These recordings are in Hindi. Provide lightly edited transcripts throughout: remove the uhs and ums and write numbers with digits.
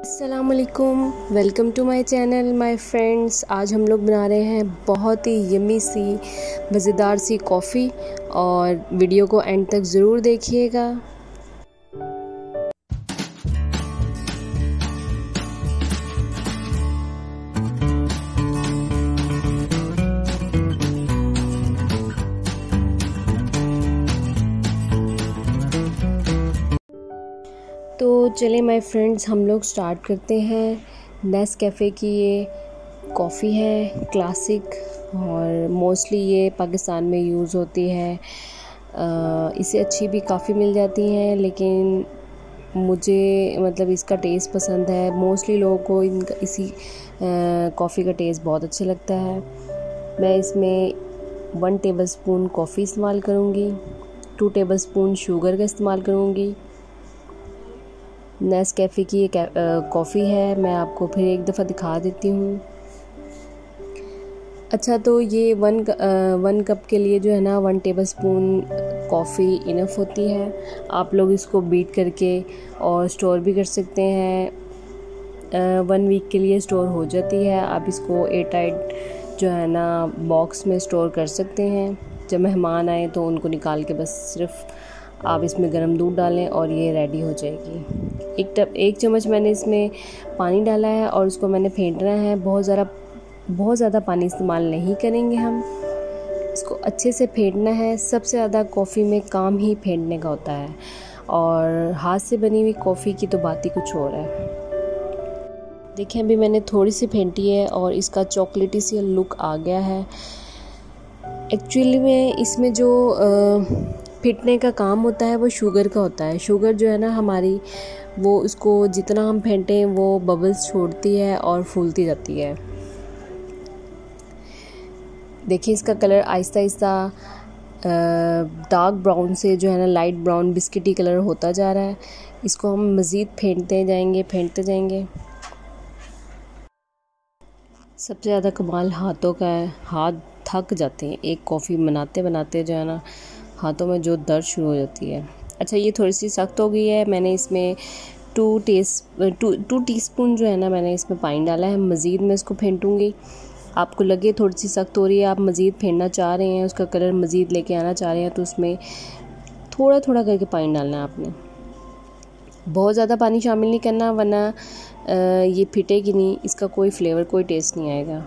अस्सलामुअलैकुम, welcome to my channel my friends. आज हम लोग बना रहे हैं बहुत ही यम्मी सी मज़ेदार सी कॉफ़ी और वीडियो को एंड तक ज़रूर देखिएगा। तो चले माय फ्रेंड्स, हम लोग स्टार्ट करते हैं। नेस्कैफ़े की ये कॉफ़ी है क्लासिक और मोस्टली ये पाकिस्तान में यूज़ होती है। इसे अच्छी भी काफ़ी मिल जाती हैं, लेकिन मुझे इसका टेस्ट पसंद है। मोस्टली लोगों को इसी कॉफ़ी का टेस्ट बहुत अच्छा लगता है। मैं इसमें 1 टेबलस्पून कॉफ़ी इस्तेमाल करूँगी, 2 टेबलस्पून शुगर का इस्तेमाल करूँगी। नेस्कैफ़े की ये कॉफ़ी है, मैं आपको फिर एक दफ़ा दिखा देती हूँ। अच्छा, तो ये वन कप के लिए जो है ना 1 टेबलस्पून कॉफ़ी इनफ होती है। आप लोग इसको बीट करके और स्टोर भी कर सकते हैं। 1 वीक के लिए स्टोर हो जाती है। आप इसको एयर टाइट जो है ना बॉक्स में स्टोर कर सकते हैं। जब मेहमान आए तो उनको निकाल के बस सिर्फ आप इसमें गर्म दूध डालें और ये रेडी हो जाएगी। एक चम्मच मैंने इसमें पानी डाला है और उसको मैंने फेंटना है। बहुत ज़्यादा पानी इस्तेमाल नहीं करेंगे हम, इसको अच्छे से फेंटना है। सबसे ज़्यादा कॉफ़ी में काम ही फेंटने का होता है, और हाथ से बनी हुई कॉफ़ी की तो बात ही कुछ और है। देखिए, अभी मैंने थोड़ी सी फेंटी है और इसका चॉकलेटी सी लुक आ गया है। एक्चुअली में इसमें जो फेंटने का काम होता है वो शुगर का होता है। शुगर जो है ना हमारी, वो उसको जितना हम फेंटें वो बबल्स छोड़ती है और फूलती जाती है। देखिए, इसका colour Aahista Aahista dark brown से जो है ना लाइट ब्राउन बिस्किटी कलर होता जा रहा है। इसको हम मज़ीद फेंटते जाएंगे। सबसे ज़्यादा कमाल हाथों का है, हाथ थक जाते हैं एक कॉफ़ी बनाते जो है ना, हाथों में जो दर्द शुरू हो जाती है। अच्छा, ये थोड़ी सी सख्त हो गई है। मैंने इसमें 2 टीस्पून जो है ना मैंने इसमें पानी डाला है। मज़ीद मैं इसको फेंटूँगी। आपको लगे थोड़ी सी सख्त हो रही है, आप मज़ीद फेंटना चाह रहे हैं, उसका कलर मज़ीद लेके आना चाह रहे हैं, तो उसमें थोड़ा थोड़ा करके पानी डालना है आपने। बहुत ज़्यादा पानी शामिल नहीं करना, वरना ये फिटेगी नहीं, इसका कोई फ्लेवर कोई टेस्ट नहीं आएगा।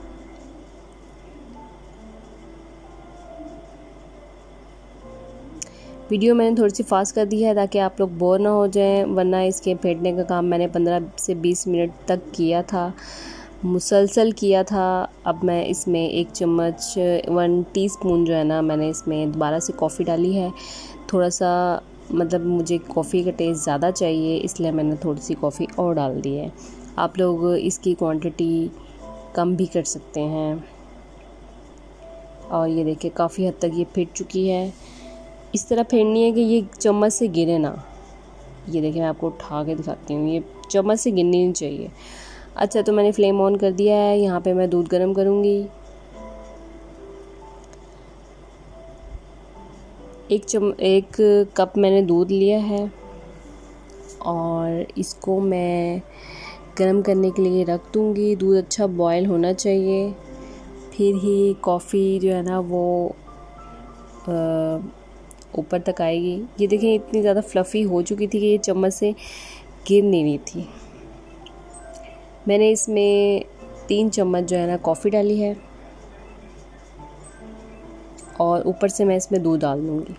वीडियो मैंने थोड़ी सी फास्ट कर दी है ताकि आप लोग बोर ना हो जाएं, वरना इसके फेंटने का काम मैंने 15 से 20 मिनट तक किया था, मुसलसल किया था। अब मैं इसमें 1 चम्मच 1 टीस्पून जो है ना मैंने इसमें दोबारा से कॉफ़ी डाली है। थोड़ा सा मुझे कॉफ़ी का टेस्ट ज़्यादा चाहिए, इसलिए मैंने थोड़ी सी कॉफ़ी और डाल दी है। आप लोग इसकी क्वांटिटी कम भी कर सकते हैं। और ये देखिए, काफ़ी हद तक ये फिट चुकी है। इस तरह फेंटनी है कि ये चम्मच से गिरे ना। ये देखिए, मैं आपको उठा के दिखाती हूँ, ये चम्मच से गिरनी नहीं चाहिए। अच्छा, तो मैंने फ्लेम ऑन कर दिया है। यहाँ पे मैं दूध गर्म करूँगी। 1 कप मैंने दूध लिया है और इसको मैं गर्म करने के लिए रख दूँगी। दूध अच्छा बॉयल होना चाहिए, फिर ही कॉफ़ी जो है ना वो ऊपर तक आएगी। ये देखिए, इतनी ज़्यादा फ्लफ़ी हो चुकी थी कि ये चम्मच से गिर नहीं रही थी। मैंने इसमें 3 चम्मच जो है ना कॉफ़ी डाली है और ऊपर से मैं इसमें दूध डाल दूँगी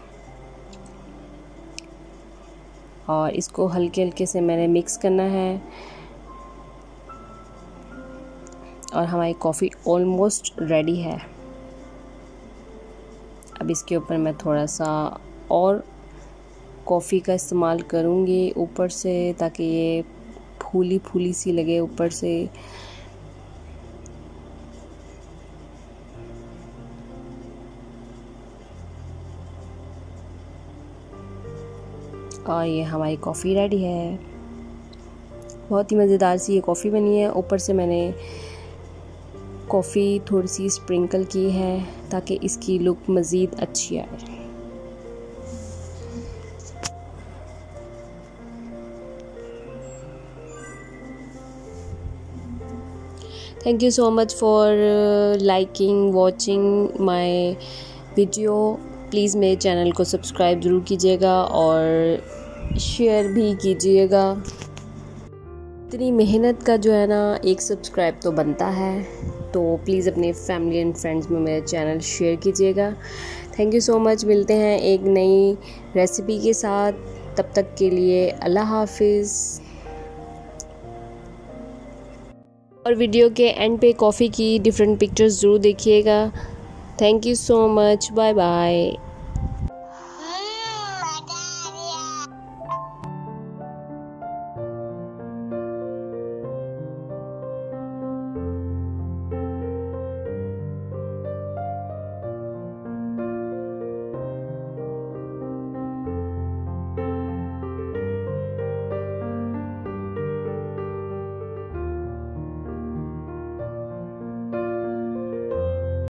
और इसको हल्के हल्के से मैंने मिक्स करना है। और हमारी कॉफ़ी ऑलमोस्ट रेडी है। अब इसके ऊपर मैं थोड़ा सा और कॉफ़ी का इस्तेमाल करूँगी ऊपर से, ताकि ये फूली फूली सी लगे ऊपर से। और ये हमारी कॉफ़ी रेडी है। बहुत ही मज़ेदार सी ये कॉफ़ी बनी है। ऊपर से मैंने कॉफ़ी थोड़ी सी स्प्रिंकल की है ताकि इसकी लुक मज़ीद अच्छी आए। Thank you so much for liking watching my video. Please मेरे चैनल को सब्सक्राइब ज़रूर कीजिएगा और शेयर भी कीजिएगा। इतनी मेहनत का जो है ना एक सब्सक्राइब तो बनता है, तो प्लीज़ अपने फैमिली एंड फ्रेंड्स में मेरा चैनल शेयर कीजिएगा। Thank you so much. मिलते हैं एक नई रेसिपी के साथ, तब तक के लिए अल्लाह हाफिज़। और वीडियो के एंड पे कॉफ़ी की डिफरेंट पिक्चर्स ज़रूर देखिएगा। Thank you so much. Bye bye.